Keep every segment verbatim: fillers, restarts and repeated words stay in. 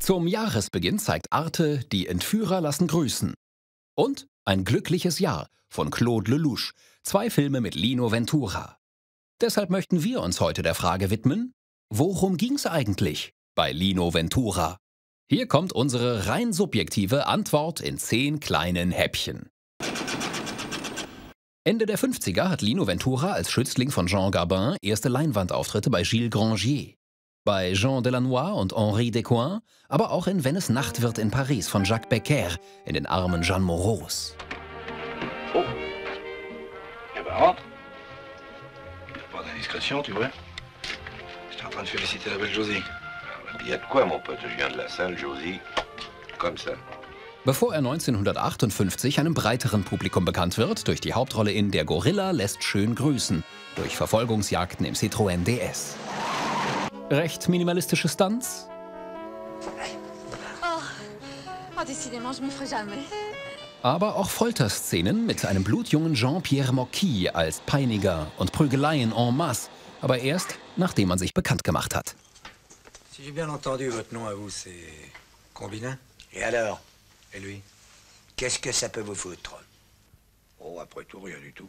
Zum Jahresbeginn zeigt Arte Die Entführer lassen grüßen. Und Ein glückliches Jahr von Claude Lelouch. Zwei Filme mit Lino Ventura. Deshalb möchten wir uns heute der Frage widmen: Worum ging's eigentlich bei Lino Ventura? Hier kommt unsere rein subjektive Antwort in zehn kleinen Häppchen. Ende der fünfziger hat Lino Ventura als Schützling von Jean Gabin erste Leinwandauftritte bei Gilles Grangier, bei Jean Delannoy und Henri Decoing, aber auch in Wenn es Nacht wird in Paris von Jacques Becker, in Den Armen Jeanne Moreaus. Oh, eh ben rentre. Pas d'indiscrétion, tu vois. J'étais en train de féliciter la belle Josie. Il y a de quoi, mon pote? Je viens de la salle, Josie. Comme ça. Bevor er neunzehnhundertachtundfünfzig einem breiteren Publikum bekannt wird, durch die Hauptrolle in Der Gorilla lässt schön grüßen, durch Verfolgungsjagden im Citroën D S. Recht minimalistische Stunts? Oh, oh décidément, je m'y ferai jamais. Aber auch Folterszenen mit einem blutjungen Jean-Pierre Mocky als Peiniger und Prügeleien en masse, aber erst, nachdem man sich bekannt gemacht hat. Si j'ai bien entendu, votre nom à vous, c'est Combinin? Et alors? Et lui? Qu'est-ce que ça peut vous foutre? Oh, après tout, rien du tout.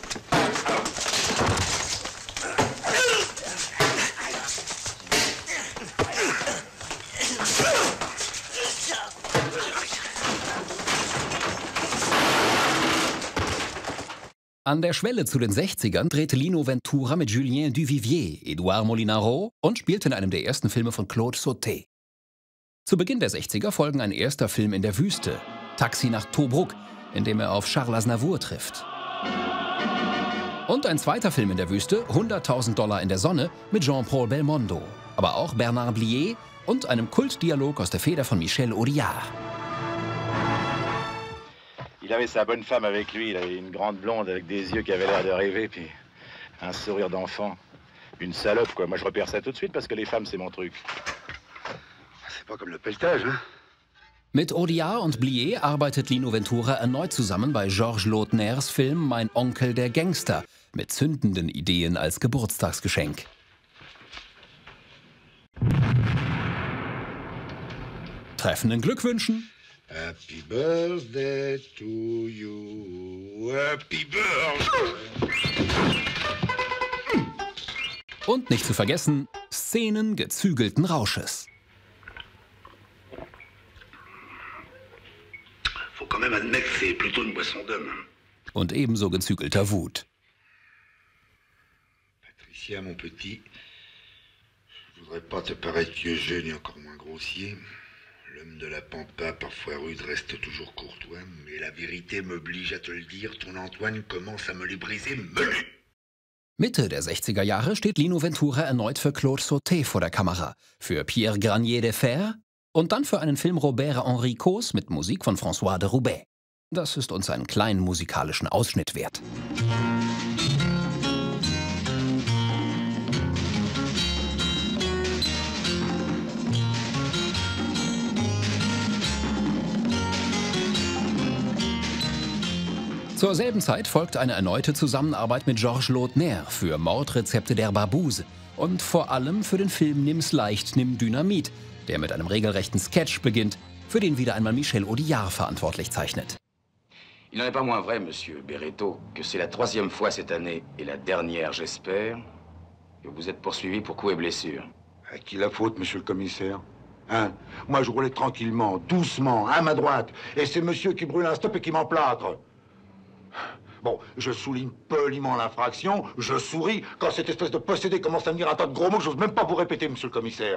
An der Schwelle zu den sechzigern drehte Lino Ventura mit Julien Duvivier, Edouard Molinaro und spielte in einem der ersten Filme von Claude Sautet. Zu Beginn der sechziger folgen ein erster Film in der Wüste, Taxi nach Tobruk, in dem er auf Charles Aznavour trifft. Und ein zweiter Film in der Wüste, hunderttausend Dollar in der Sonne, mit Jean-Paul Belmondo, aber auch Bernard Blier und einem Kultdialog aus der Feder von Michel Audiard. Il avait sa bonne femme avec lui, il avait une grande blonde avec des yeux qui avaient l'air de rêver, puis un sourire d'enfant. Une salope, quoi. Moi, je repère ça tout de suite parce que les femmes, c'est mon truc. C'est pas comme le pelletage, hein? Mit Audiard und Blier arbeitet Lino Ventura erneut zusammen bei Georges Lautners Film Mein Onkel der Gangster, mit zündenden Ideen als Geburtstagsgeschenk. Treffenden Glückwünschen. Happy birthday to you, happy birthday. Und nicht zu vergessen, Szenen gezügelten Rausches. Faut quand même admettre que c'est plutôt une boisson d'homme. Und ebenso gezügelter Wut. Patricia, mon petit, je voudrais pas te paraître vieux jeu ni encore moins grossier. L'homme de la pampa, parfois rude, reste toujours courtois, mais la vérité m'oblige à te le dire, ton Antoine commence à me les briser menu. Mitte der sechziger Jahre steht Lino Ventura erneut für Claude Sautet vor der Kamera, für Pierre Granier de Fer und dann für einen Film Robert Henri Coz mit Musik von François de Roubaix. Das ist uns einen kleinen musikalischen Ausschnitt wert. Zur selben Zeit folgt eine erneute Zusammenarbeit mit Georges Lautner für Mordrezepte der Barbuse und vor allem für den Film Nimm's leicht, nimm Dynamit, der mit einem regelrechten Sketch beginnt, für den wieder einmal Michel Audiard verantwortlich zeichnet. Il n'en est pas moins vrai, monsieur Berretto, que c'est la troisième fois cette année, et la dernière, j'espère, que vous êtes poursuivi pour coups et blessures. À qui la faute, monsieur le commissaire? Hein? Moi, je roulais tranquillement, doucement, à ma droite, et c'est monsieur qui brûle un stop et qui m'emplâtre. Bon, je souligne poliment l'infraction, je souris quand cette espèce de possédé commence à me dire un tas de gros mots que j'ose même pas vous répéter, monsieur le commissaire.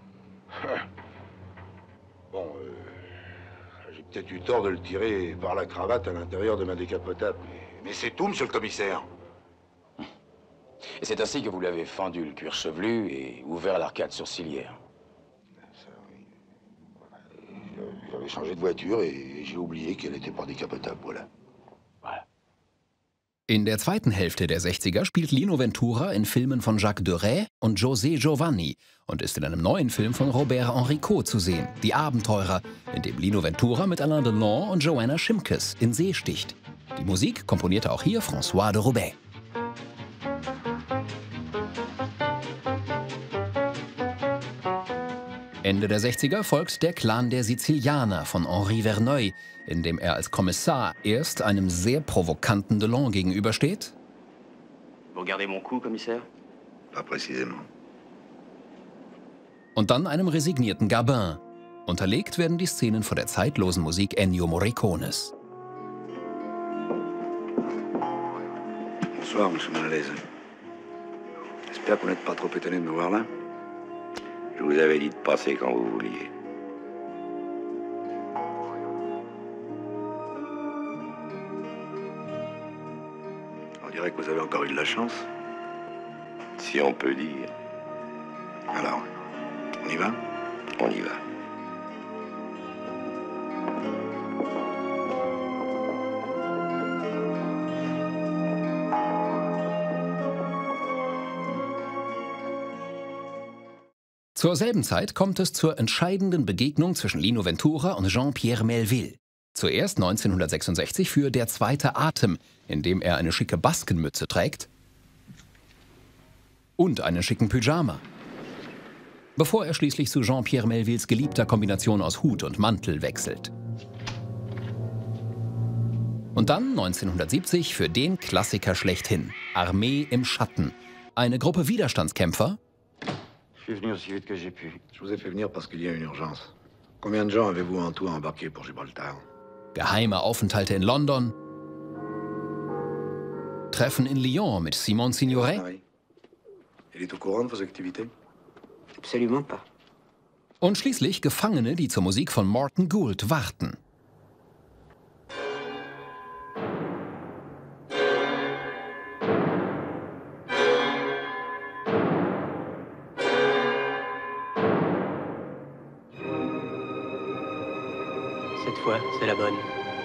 Bon, euh, j'ai peut-être eu tort de le tirer par la cravate à l'intérieur de ma décapotable, mais, mais c'est tout, monsieur le commissaire. Et c'est ainsi que vous l'avez fendu le cuir chevelu et ouvert l'arcade sourcilière. Ça, oui. J'avais changé de voiture et j'ai oublié qu'elle n'était pas décapotable, voilà. In der zweiten Hälfte der sechziger spielt Lino Ventura in Filmen von Jacques Deray und José Giovanni und ist in einem neuen Film von Robert Henri Coz zu sehen, Die Abenteurer, in dem Lino Ventura mit Alain Delon und Joanna Shimkus in See sticht. Die Musik komponierte auch hier François de Roubaix. Ende der sechziger folgt Der Clan der Sizilianer von Henri Verneuil, in dem er als Kommissar erst einem sehr provokanten Delon gegenübersteht. Vous regardez mon coup, commissaire? Pas précisément. Und dann einem resignierten Gabin. Unterlegt werden die Szenen von der zeitlosen Musik Ennio Morricones. Bonsoir, monsieur Malaise. J'espère que vous n'êtes pas trop étonné de me voir là. Je vous avais dit de passer quand vous vouliez. On dirait que vous avez encore eu de la chance. Si on peut dire. Alors, on y va? On y va. Zur selben Zeit kommt es zur entscheidenden Begegnung zwischen Lino Ventura und Jean-Pierre Melville. Zuerst neunzehnhundertsechsundsechzig für Der zweite Atem, in dem er eine schicke Baskenmütze trägt und einen schicken Pyjama. Bevor er schließlich zu Jean-Pierre Melvilles geliebter Kombination aus Hut und Mantel wechselt. Und dann neunzehnhundertsiebzig für den Klassiker schlechthin, Armee im Schatten. Eine Gruppe Widerstandskämpfer. Je suis venu aussi vite que j'ai pu. Je vous ai fait venir parce qu'il y a une urgence. Combien de gens avez-vous en tout embarqué pour Gibraltar? Geheime Aufenthalte in London. Treffen in Lyon mit Simone Signoret. Oui. Il est au courant de vos activités? Absolument pas. Und schließlich Gefangene, die zur Musik von Morton Gould warten. Cette fois, c'est la bonne.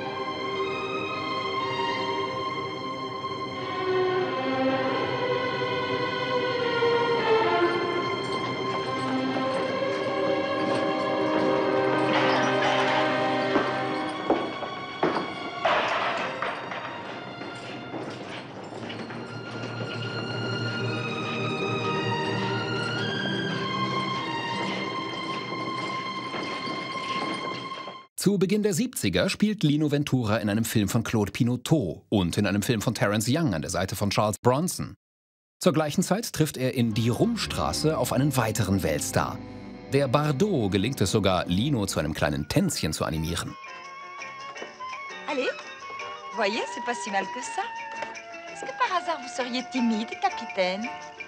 Zu Beginn der siebziger spielt Lino Ventura in einem Film von Claude Pinoteau und in einem Film von Terence Young an der Seite von Charles Bronson. Zur gleichen Zeit trifft er in Die Rumstraße auf einen weiteren Weltstar. Der Bardot gelingt es sogar, Lino zu einem kleinen Tänzchen zu animieren. Allez, voyez, c'est pas si mal que ça. Est-ce que par hasard vous seriez timide, capitaine?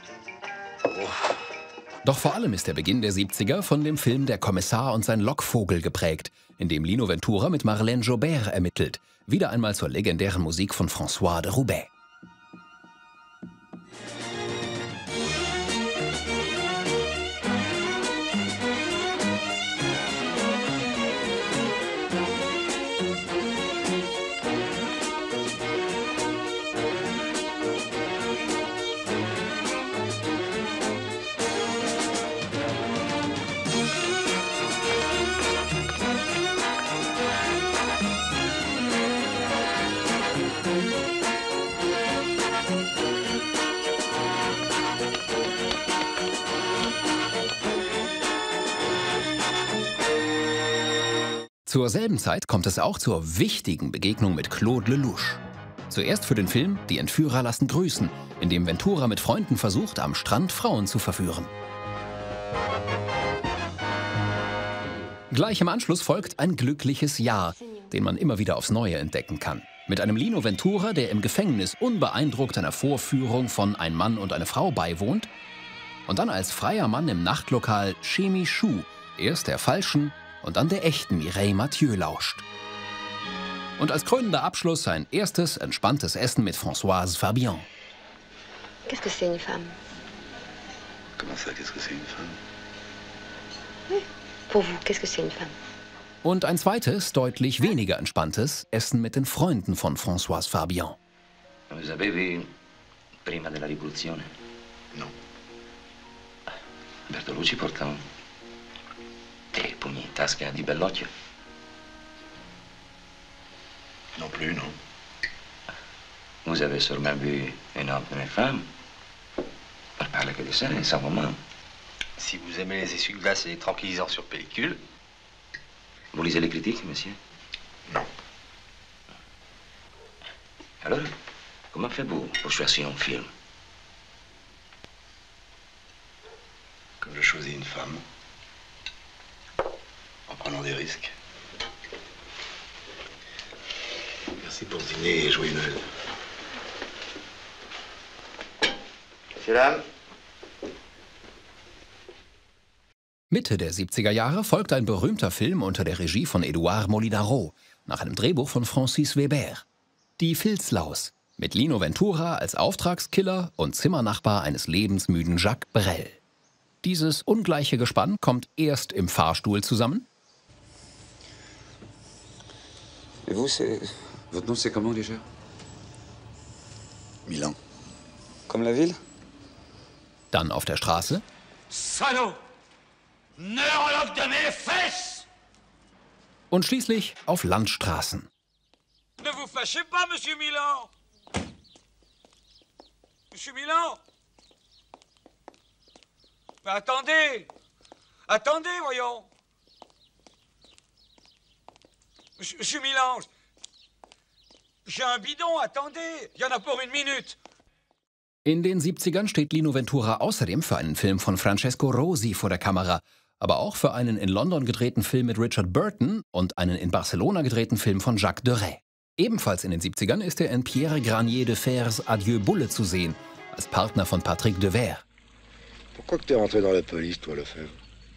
Doch vor allem ist der Beginn der siebziger von dem Film Der Kommissar und sein Lockvogel geprägt, in dem Lino Ventura mit Marlène Jobert ermittelt, wieder einmal zur legendären Musik von François de Roubaix. Zur selben Zeit kommt es auch zur wichtigen Begegnung mit Claude Lelouch. Zuerst für den Film Die Entführer lassen grüßen, in dem Ventura mit Freunden versucht, am Strand Frauen zu verführen. Gleich im Anschluss folgt Ein glückliches Jahr, den man immer wieder aufs Neue entdecken kann. Mit einem Lino Ventura, der im Gefängnis unbeeindruckt einer Vorführung von Ein Mann und eine Frau beiwohnt. Und dann als freier Mann im Nachtlokal Chez Michou erst der falschen und dann der echten Mireille Mathieu lauscht. Und als krönender Abschluss sein erstes entspanntes Essen mit Françoise Fabian. Qu'est-ce que c'est une femme? Comment ça, qu'est-ce que c'est une femme? Oui. Pour vous, qu'est-ce que c'est une femme? Und ein zweites, deutlich weniger entspanntes Essen mit den Freunden von Françoise Fabian. Lo sapevi prima della rivoluzione? No. Bertolucci porta un... dei pugni in tasca di bell'occhio. Non plus, non. Vous avez sûrement vu une autre femme. Elle parle que de ça, et ça moment. Si vous aimez les essuie-glaces et les tranquillisants sur pellicule. Vous lisez les critiques, monsieur? Non. Alors, comment faites-vous pour choisir un film? Comme je choisis une femme, en prenant des risques. Merci pour ce dîner et joyeux Noël. Messieurs, dames. Mitte der siebziger Jahre folgt ein berühmter Film unter der Regie von Édouard Molinaro, nach einem Drehbuch von Francis Weber. Die Filzlaus, mit Lino Ventura als Auftragskiller und Zimmernachbar eines lebensmüden Jacques Brel. Dieses ungleiche Gespann kommt erst im Fahrstuhl zusammen. Et vous, c'est... Votre nom, c'est comment déjà? Milan. Comme la ville? Dann auf der Straße. Salaud! Neurologue de mes fesses! Und schließlich auf Landstraßen. Ne vous fâchez pas, Monsieur Milan! Monsieur Milan! Mais attendez! Attendez, voyons! Monsieur, Monsieur Milan! J'ai un bidon, attendez! Il y en a pour une minute! In den siebzigern steht Lino Ventura außerdem für einen Film von Francesco Rosi vor der Kamera, aber auch für einen in London gedrehten Film mit Richard Burton und einen in Barcelona gedrehten Film von Jacques Deray. Ebenfalls in den siebzigern ist er in Pierre Granier de Fers Adieu Bulle zu sehen, als Partner von Patrick Devers. Pourquoi que t'es rentré dans la police, toi, Lefebvre?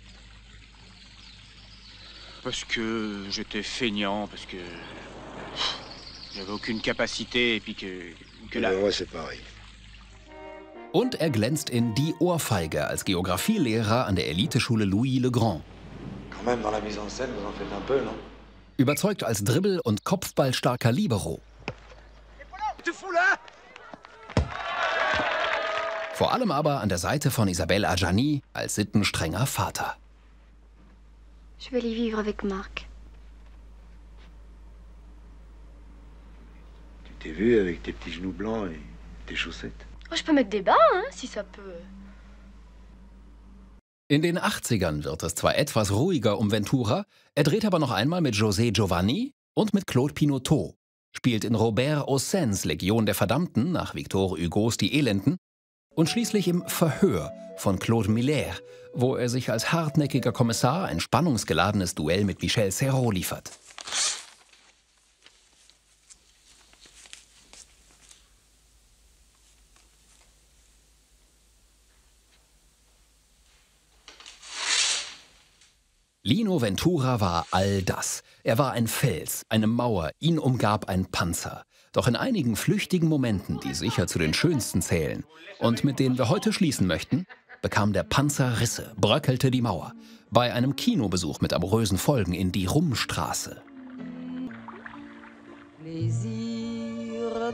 Parce que j'étais feignant, parce que j'avais aucune capacité et puis que, que la... Ouais, c'est pareil. Und er glänzt in Die Ohrfeige als Geographielehrer an der Eliteschule Louis le Grand. Quand même, dans la mise en scène, vous en faites un peu, non? Überzeugt als Dribbel- und Kopfballstarker Libero. Vor allem aber an der Seite von Isabelle Adjani als sittenstrenger Vater. Je vais aller vivre avec Marc. Tu t'es vu avec tes petits genoux blancs et tes chaussettes? Oh, je peux mettre des bas, hein, si ça peut. In den achtzigern wird es zwar etwas ruhiger um Ventura, er dreht aber noch einmal mit José Giovanni und mit Claude Pinoteau, spielt in Robert Hosseins Legion der Verdammten nach Victor Hugos Die Elenden und schließlich im Verhör von Claude Miller, wo er sich als hartnäckiger Kommissar ein spannungsgeladenes Duell mit Michel Serrault liefert. Lino Ventura war all das. Er war ein Fels, eine Mauer, ihn umgab ein Panzer. Doch in einigen flüchtigen Momenten, die sicher zu den schönsten zählen und mit denen wir heute schließen möchten, bekam der Panzer Risse, bröckelte die Mauer. Bei einem Kinobesuch mit amorösen Folgen in die Rumstraße. Plaisir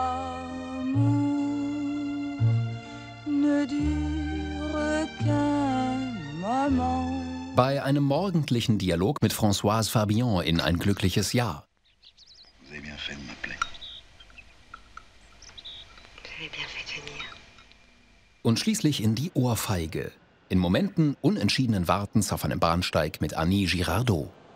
d'amour ne dure qu'un moment. Bei einem morgendlichen Dialog mit Françoise Fabian in Ein glückliches Jahr. Vous avez bien fait de m'appeler. J'avais bien fait de venir. Und schließlich in Die Ohrfeige. In Momenten unentschiedenen Wartens auf einem Bahnsteig mit Annie Girardot.